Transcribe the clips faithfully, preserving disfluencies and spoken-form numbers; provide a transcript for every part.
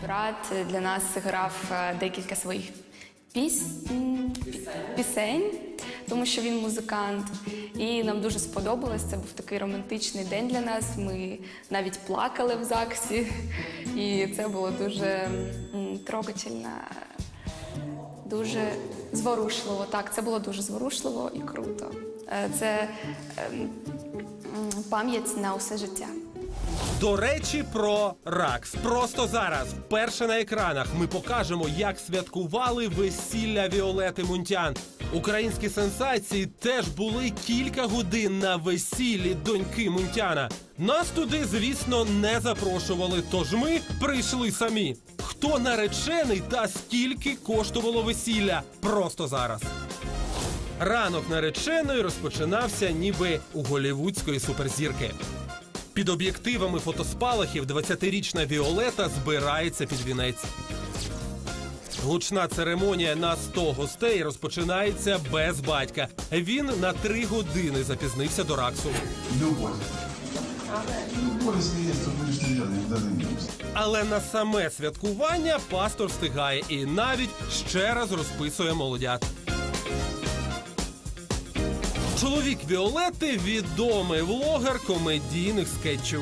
брат для нас грав декілька своїх піс... пісень, тому що він музикант. І нам дуже сподобалось. Це був такий романтичний день для нас. Ми навіть плакали в ЗАГСі. І це було дуже трогательно, дуже зворушливо. Так, це було дуже зворушливо і круто. Це пам'ять на усе життя. До речі, про РАКС. Просто зараз, вперше на екранах, ми покажемо, як святкували весілля Віолети Мунтян. Українські сенсації теж були кілька годин на весіллі доньки Мунтяна. Нас туди, звісно, не запрошували, тож ми прийшли самі. Хто наречений та скільки коштувало весілля? Просто зараз. Ранок нареченої розпочинався ніби у голлівудської суперзірки. Під об'єктивами фотоспалахів двадцятирічна Віолета збирається під вінець. Гучна церемонія на сто гостей розпочинається без батька. Він на три години запізнився до РАКСу. Але на саме святкування пастор встигає і навіть ще раз розписує молодят. Чоловік Віолети – відомий влогер комедійних скетчів.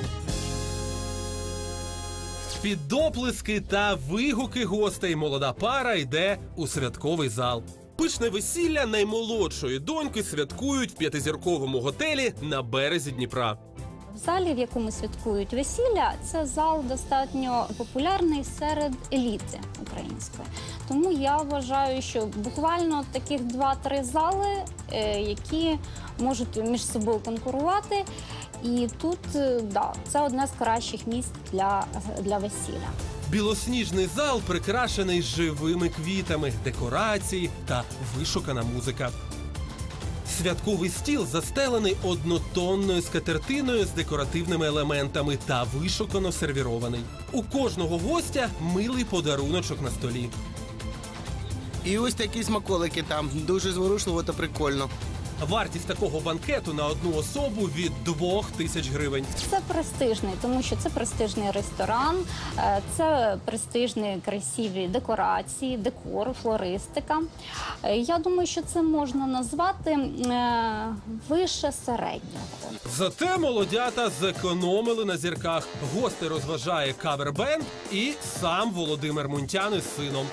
Під оплески та вигуки гостей молода пара йде у святковий зал. Пишне весілля наймолодшої доньки святкують в п'ятизірковому готелі на березі Дніпра. В залі, в якому святкують весілля, це зал достатньо популярний серед еліти української. Тому я вважаю, що буквально таких два-три зали, які можуть між собою конкурувати. І тут, да, це одне з кращих місць для, для весілля. Білосніжний зал прикрашений живими квітами, декорації та вишукана музика. Святковий стіл застелений однотонною скатертиною з декоративними елементами та вишукано сервірований. У кожного гостя милий подаруночок на столі. І ось такі смаколики там. Дуже зворушливо та прикольно. Вартість такого банкету на одну особу від двох тисяч гривень. Це престижний, тому що це престижний ресторан, це престижні красиві декорації, декор, флористика. Я думаю, що це можна назвати вище середнього. Зате молодята зекономили на зірках. Гости розважає кавер-бенд і сам Володимир Мунтян із сином.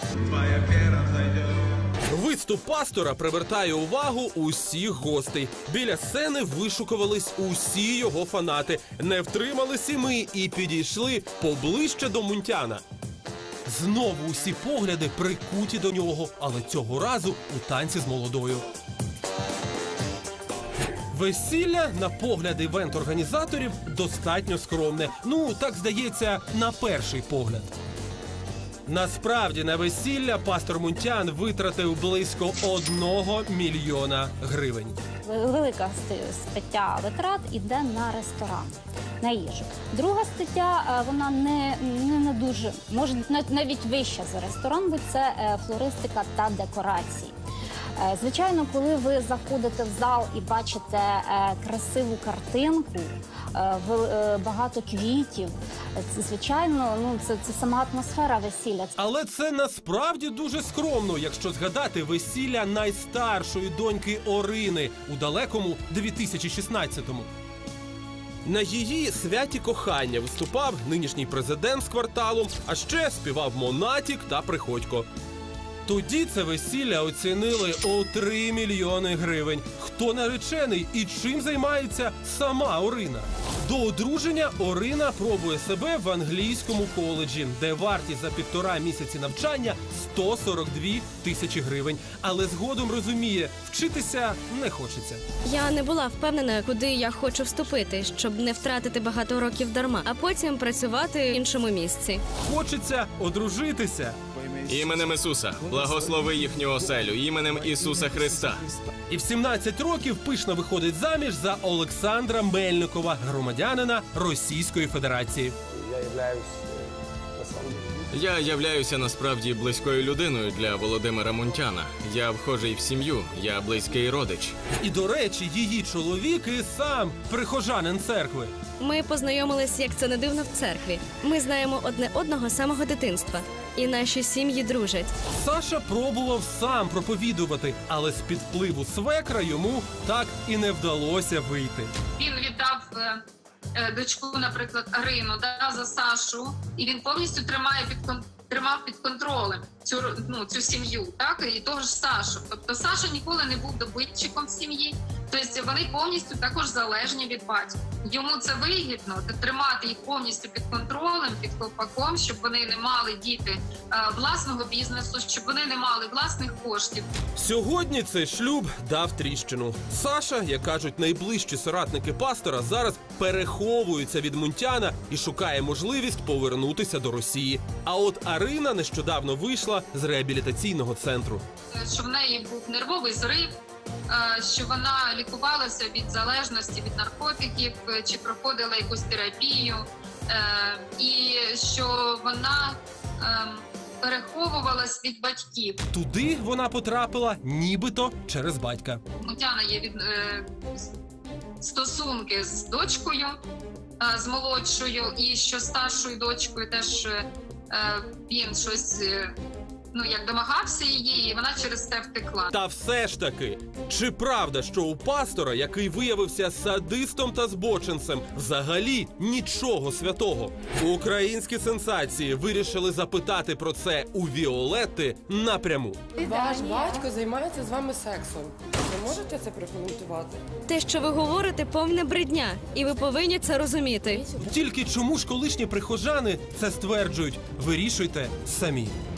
Виступ пастора привертає увагу усіх гостей. Біля сцени вишукувались усі його фанати. Не втримались і ми і підійшли поближче до Мунтяна. Знову усі погляди прикуті до нього, але цього разу у танці з молодою. Весілля, на погляд івент-організаторів, достатньо скромне. Ну, так здається, на перший погляд. Насправді, на весілля пастор Мунтян витратив близько одного мільйона гривень. Велика стаття витрат іде на ресторан, на їжу. Друга стаття, вона не, не, не дуже, може навіть вища за ресторан, бо це флористика та декорації. Звичайно, коли ви заходите в зал і бачите красиву картинку, багато квітів, це, звичайно, ну, це, це сама атмосфера весілля. Але це насправді дуже скромно, якщо згадати весілля найстаршої доньки Орини у далекому дві тисячі шістнадцятому. На її святі кохання виступав нинішній президент з кварталом, а ще співав Монатік та Приходько. Тоді це весілля оцінили у три мільйони гривень. Хто наречений і чим займається сама Орина? До одруження Орина пробує себе в англійському коледжі, де вартість за півтора місяці навчання сто сорок дві тисячі гривень. Але згодом розуміє, вчитися не хочеться. Я не була впевнена, куди я хочу вступити, щоб не втратити багато років дарма, а потім працювати в іншому місці. Хочеться одружитися. Іменем Ісуса. Благослови їхню оселю. Іменем Ісуса Христа. І в сімнадцять років пишно виходить заміж за Олександра Мельникова, громадянина Російської Федерації. Я являюсь Я являюся насправді близькою людиною для Володимира Мунтяна. Я вхожий в сім'ю, я близький родич. І, до речі, її чоловік і сам прихожанин церкви. Ми познайомились, як це не дивно, в церкві. Ми знаємо одне одного з самого дитинства. І наші сім'ї дружать. Саша пробував сам проповідувати, але з-під впливу свекра йому так і не вдалося вийти. Він віддав е, е, дочку, наприклад, Арину, да, за Сашу, і він повністю тримає під кон- тримав під контролем цю ну цю сім'ю, так і того ж Сашу. Тобто Саша ніколи не був добитчиком в сім'ї. Тобто вони повністю також залежні від батька. Йому це вигідно тримати їх повністю під контролем, під колпаком, щоб вони не мали діти е, власного бізнесу, щоб вони не мали власних коштів. Сьогодні цей шлюб дав тріщину. Саша, як кажуть найближчі соратники пастора, зараз переховується від Мунтяна і шукає можливість повернутися до Росії. А от Арина нещодавно вийшла з реабілітаційного центру. Е, Що в неї був нервовий зрив, е, що вона лікувалася від залежності від наркотиків, е, чи проходила якусь терапію, е, і що вона е, переховувалась від батьків. Туди вона потрапила нібито через батька. У Тяна є від, е, стосунки з дочкою, е, з молодшою, і що з старшою дочкою теж е, він щось е, ну, як домагався її, і вона через це втекла. Та все ж таки, чи правда, що у пастора, який виявився садистом та збочинцем, взагалі нічого святого? Українські сенсації вирішили запитати про це у Віолетти напряму. Ваш батько займається з вами сексом. Ви можете це прокоментувати? Те, що ви говорите, повна брехня, і ви повинні це розуміти. Тільки чому ж колишні прихожани це стверджують? Вирішуйте самі.